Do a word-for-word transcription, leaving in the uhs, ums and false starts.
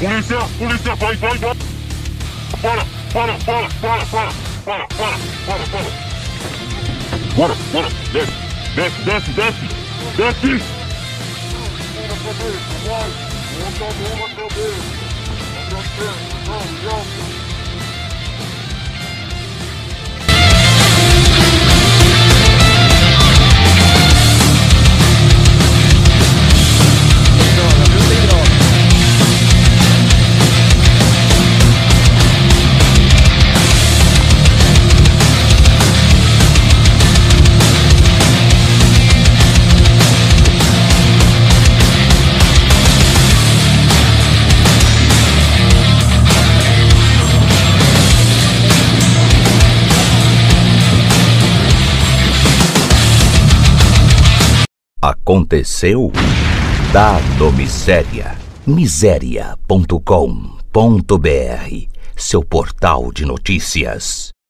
Polícia, polícia, vai, vai, vai. Para, para, para, para, para, para, para, para, para. Bora, bora, desce, desce, desce, desce, desce. Bora, cabeça, vai. Bota a mão na cabeça. Abre a perna, não, não. Aconteceu? Dado Miséria. Miséria ponto com ponto br, seu portal de notícias.